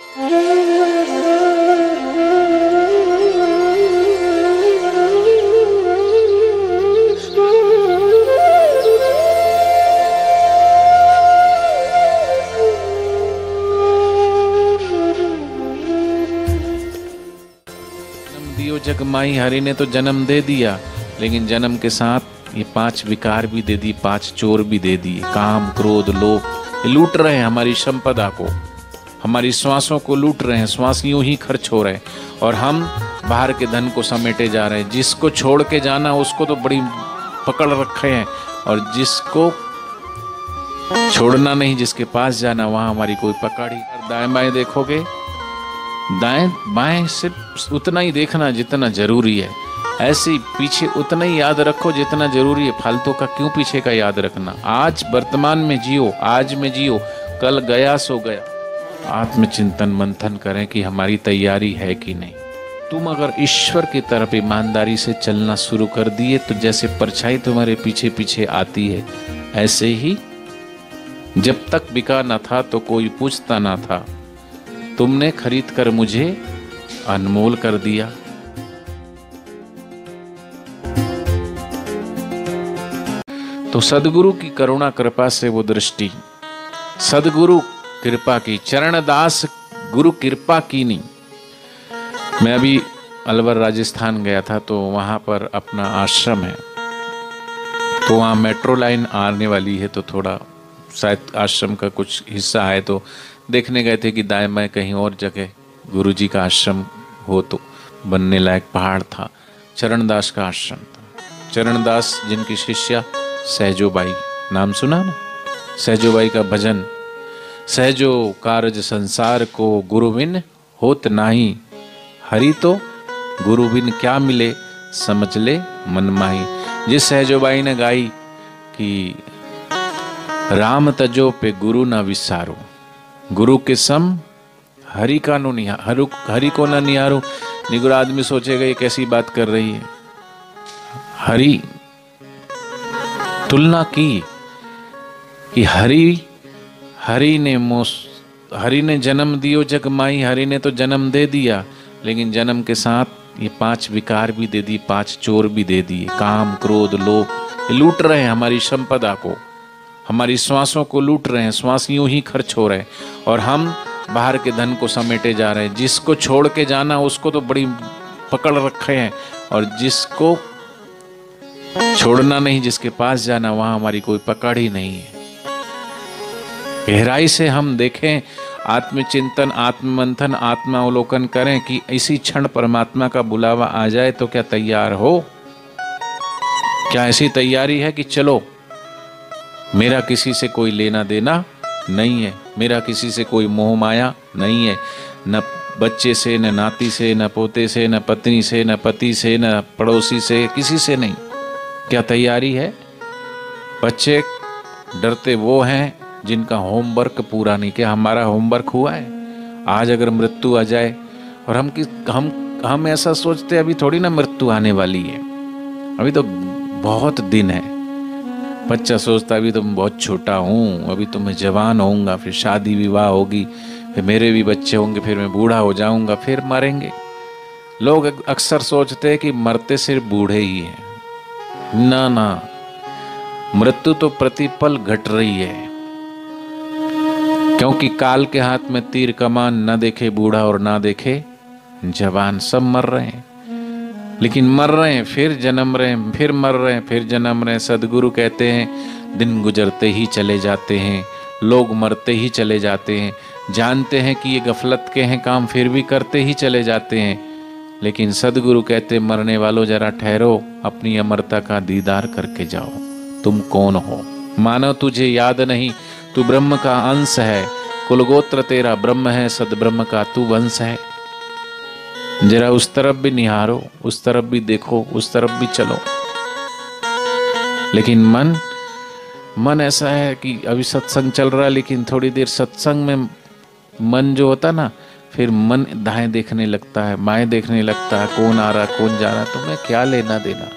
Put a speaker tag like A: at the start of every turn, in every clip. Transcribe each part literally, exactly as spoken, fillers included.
A: जग माई, हरि ने तो जन्म दे दिया, लेकिन जन्म के साथ ये पांच विकार भी दे दी, पांच चोर भी दे दिए। काम, क्रोध, लोभ, ये लूट रहे हैं हमारी संपदा को, हमारी श्वासों को लूट रहे हैं। श्वास यूं ही खर्च हो रहे हैं और हम बाहर के धन को समेटे जा रहे हैं। जिसको छोड़ के जाना उसको तो बड़ी पकड़ रखे हैं, और जिसको छोड़ना नहीं, जिसके पास जाना, वहां हमारी कोई पकड़ ही। दाएं बाएं देखोगे, दाएं बाएं सिर्फ उतना ही देखना जितना जरूरी है, ऐसे ही पीछे उतना ही याद रखो जितना जरूरी है। फालतू का क्यों पीछे का याद रखना। आज वर्तमान में जियो, आज में जियो, कल गया सो गया। आत्मचिंतन मंथन करें कि हमारी तैयारी है कि नहीं। तुम अगर ईश्वर की तरफ ईमानदारी से चलना शुरू कर दिए तो जैसे परछाई तुम्हारे पीछे पीछे आती है, ऐसे ही जब तक बिका न था तो कोई पूछता ना था, तुमने खरीद कर मुझे अनमोल कर दिया। तो सदगुरु की करुणा कृपा से वो दृष्टि, सदगुरु कृपा की, चरणदास गुरु कृपा की नहीं। मैं अभी अलवर राजस्थान गया था, तो वहां पर अपना आश्रम है, तो वहां मेट्रो लाइन आने वाली है, तो थोड़ा शायद आश्रम का कुछ हिस्सा है, तो देखने गए थे कि दाएं बाएं कहीं और जगह गुरुजी का आश्रम हो तो बनने लायक पहाड़ था। चरणदास का आश्रम था। चरणदास जिनकी शिष्या सहजोबाई, नाम सुना ना? सहजोबाई का भजन, सहजो कारज संसार को गुरु बिन होत नाही, हरि तो गुरु बिन क्या मिले समझ ले मन माही। जिस सहजोबाई ने गाई कि राम तजो पे गुरु ना विसारो, गुरु के सम हरि का नो निहारो, हरि को ना निहारो। निगुर आदमी सोचेगा ये कैसी बात कर रही है। हरि तुलना की कि हरि हरि ने मोस हरि ने जन्म दियो जग माई, हरि ने तो जन्म दे दिया, लेकिन जन्म के साथ ये पांच विकार भी दे दी, पांच चोर भी दे दिए। काम, क्रोध, लोभ, ये लूट रहे हैं हमारी संपदा को, हमारी श्वासों को लूट रहे हैं। श्वास यूं ही खर्च हो रहे हैं और हम बाहर के धन को समेटे जा रहे हैं। जिसको छोड़ के जाना उसको तो बड़ी पकड़ रखे हैं, और जिसको छोड़ना नहीं, जिसके पास जाना, वहां हमारी कोई पकड़ ही नहीं है। गहराई से हम देखें, आत्मचिंतन, आत्ममंथन, आत्मावलोकन करें कि इसी क्षण परमात्मा का बुलावा आ जाए तो क्या तैयार हो? क्या ऐसी तैयारी है कि चलो, मेरा किसी से कोई लेना देना नहीं है, मेरा किसी से कोई मोह माया नहीं है, न बच्चे से, न नाती से, न पोते से, न पत्नी से, न पति से, न पड़ोसी से, किसी से नहीं। क्या तैयारी है? बच्चे डरते वो हैं जिनका होमवर्क पूरा नहीं किया। हमारा होमवर्क हुआ है? आज अगर मृत्यु आ जाए, और हम किस हम हम ऐसा सोचते अभी थोड़ी ना मृत्यु आने वाली है, अभी तो बहुत दिन है। बच्चा सोचता अभी तो मैं बहुत छोटा हूँ, अभी तो मैं जवान होऊंगा, फिर शादी विवाह होगी, फिर मेरे भी बच्चे होंगे, फिर मैं बूढ़ा हो जाऊंगा, फिर मरेंगे। लोग अक्सर सोचते हैं कि मरते सिर्फ बूढ़े ही हैं। ना ना, मृत्यु तो प्रतिपल घट रही है, क्योंकि काल के हाथ में तीर कमान, न देखे बूढ़ा और ना देखे जवान, सब मर रहे हैं। लेकिन मर रहे हैं, फिर जन्म रहे हैं, फिर मर रहे हैं, फिर जन्म रहे हैं। सदगुरु कहते हैं दिन गुजरते ही चले जाते हैं, लोग मरते ही चले जाते हैं, जानते हैं कि ये गफलत के हैं काम, फिर भी करते ही चले जाते हैं। लेकिन सदगुरु कहते मरने वालों जरा ठहरो, अपनी अमरता का दीदार करके जाओ। तुम कौन हो? मानो तुझे याद नहीं, तू ब्रह्म का अंश है, कुलगोत्र तेरा ब्रह्म है, सदब्रह्म का तू वंश है। जरा उस तरफ भी निहारो, उस तरफ भी देखो, उस तरफ भी चलो। लेकिन मन मन ऐसा है कि अभी सत्संग चल रहा है, लेकिन थोड़ी देर सत्संग में मन जो होता ना, फिर मन दाएं देखने लगता है, बाएं देखने लगता है, कौन आ रहा कौन जा रहा, तुम्हें क्या लेना देना।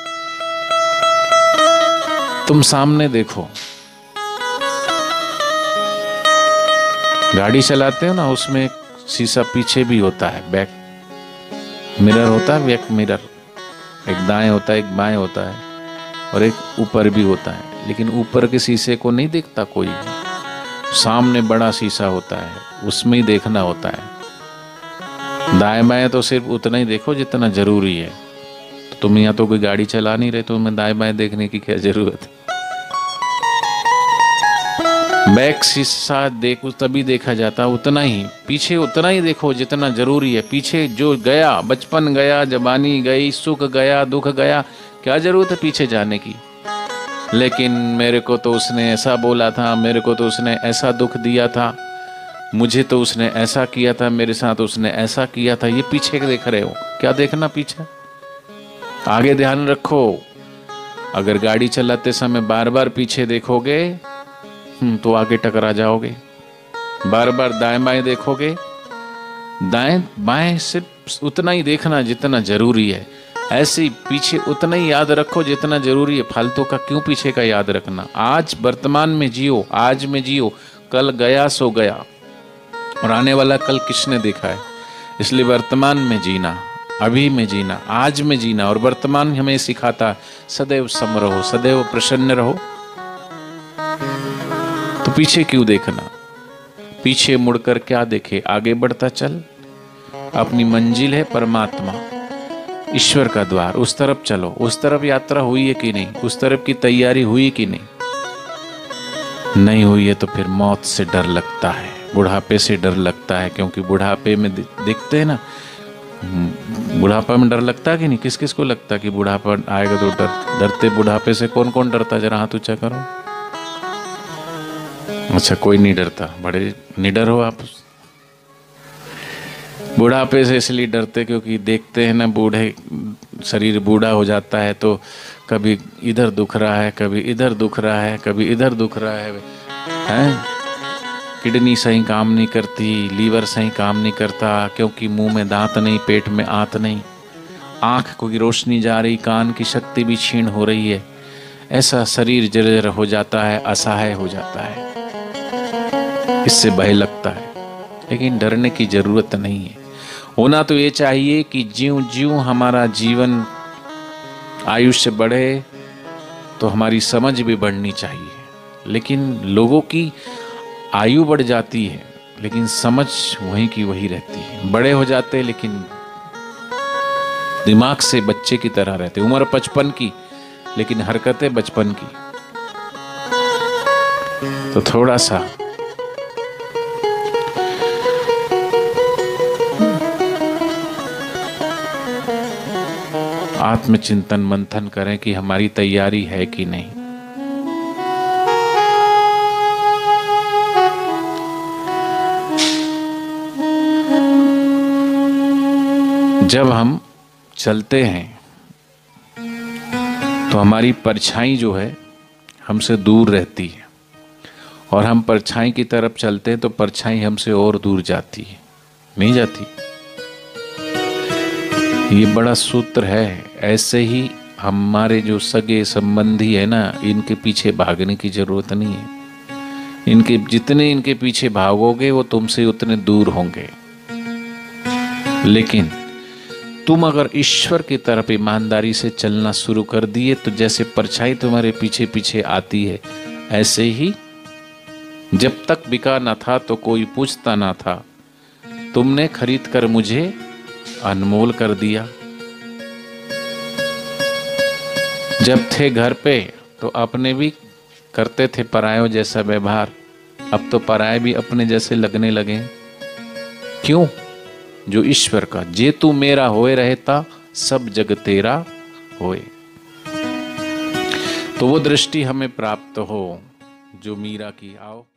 A: तुम सामने देखो, गाड़ी चलाते हो ना, उसमें शीशा पीछे भी होता है, बैक मिरर होता है, बैक मिरर, एक दाएं होता है एक बाएं होता है और एक ऊपर भी होता है, लेकिन ऊपर के शीशे को नहीं देखता कोई। सामने बड़ा शीशा होता है, उसमें ही देखना होता है। दाएं बाएं तो सिर्फ उतना ही देखो जितना जरूरी है। तो तुम यहाँ तो कोई गाड़ी चला नहीं रहे, तो तुम्हें दाएं बाएं देखने की क्या जरूरत है। बैक शीशा देखो तभी देखा जाता, उतना ही पीछे उतना ही देखो जितना जरूरी है। पीछे जो गया, बचपन गया, जवानी गई, सुख गया, दुख गया, क्या जरूरत है पीछे जाने की। लेकिन मेरे को तो उसने ऐसा बोला था, मेरे को तो उसने ऐसा दुख दिया था, मुझे तो उसने ऐसा किया था, मेरे साथ उसने ऐसा किया था, ये पीछे देख रहे हो, क्या देखना पीछे। आगे ध्यान रखो। अगर गाड़ी चलाते समय बार बार पीछे देखोगे तो आगे टकरा जाओगे। बार बार दाएं बाएं देखोगे, दाएं बाएं सिर्फ उतना ही देखना जितना जरूरी है। ऐसे ही पीछे उतना ही याद रखो जितना जरूरी है। फालतू का क्यों पीछे का याद रखना। आज वर्तमान में जियो, आज में जियो। कल गया सो गया और आने वाला कल किसने देखा है। इसलिए वर्तमान में जीना, अभी में जीना, आज में जीना। और वर्तमान हमें सिखाता सदैव सम रहो, सदैव प्रसन्न रहो। तो पीछे क्यों देखना। पीछे मुड़कर क्या देखे, आगे बढ़ता चल। अपनी मंजिल है परमात्मा, ईश्वर का द्वार, उस तरफ चलो। उस तरफ यात्रा हुई है कि नहीं, उस तरफ की तैयारी हुई कि नहीं। नहीं हुई है तो फिर मौत से डर लगता है, बुढ़ापे से डर लगता है। क्योंकि बुढ़ापे में देखते हैं ना, बुढ़ापा में डर लगता है कि नहीं। किस किस को लगता है कि बुढ़ापा आएगा तो डर। डरते बुढ़ापे से कौन कौन डरता, जरा हाथ ऊंचा करो। अच्छा, कोई नहीं डरता, बड़े निडर हो आप। बुढ़ापे से इसलिए डरते क्योंकि देखते हैं ना, बूढ़े शरीर बूढ़ा हो जाता है तो कभी इधर दुख रहा है, कभी इधर दुख रहा है, कभी इधर दुख रहा है, हैं? किडनी सही काम नहीं करती, लीवर सही काम नहीं करता, क्योंकि मुंह में दांत नहीं, पेट में आंत नहीं, आँख की रोशनी जा रही, कान की शक्ति भी क्षीण हो रही है। ऐसा शरीर जर्जर हो जाता है, असहाय हो जाता है, इससे भय लगता है। लेकिन डरने की जरूरत नहीं है। होना तो ये चाहिए कि ज्यों ज्यों हमारा जीवन आयुष्य बढ़े तो हमारी समझ भी बढ़नी चाहिए। लेकिन लोगों की आयु बढ़ जाती है लेकिन समझ वहीं की वही रहती है। बड़े हो जाते हैं लेकिन दिमाग से बच्चे की तरह रहते। उम्र पचपन की लेकिन हरकतें बचपन की। तो थोड़ा सा आत्मचिंतन मंथन करें कि हमारी तैयारी है कि नहीं। जब हम चलते हैं तो हमारी परछाई जो है हमसे दूर रहती है और हम परछाई की तरफ चलते हैं तो परछाई हमसे और दूर जाती है, नहीं जाती। ये बड़ा सूत्र है। ऐसे ही हमारे जो सगे संबंधी है ना, इनके पीछे भागने की जरूरत नहीं है। इनके जितने इनके पीछे भागोगे वो तुमसे उतने दूर होंगे। लेकिन तुम अगर ईश्वर की तरफ ईमानदारी से चलना शुरू कर दिए तो जैसे परछाई तुम्हारे पीछे पीछे आती है, ऐसे ही जब तक बिका ना था तो कोई पूछता ना था, तुमने खरीद कर मुझे अनमोल कर दिया। जब थे घर पे तो अपने भी करते थे परायों जैसा व्यवहार, अब तो पराये भी अपने जैसे लगने लगे। क्यों? जो ईश्वर का जे तू मेरा होए रहता सब जग तेरा होए। तो वो दृष्टि हमें प्राप्त हो जो मीरा की। आओ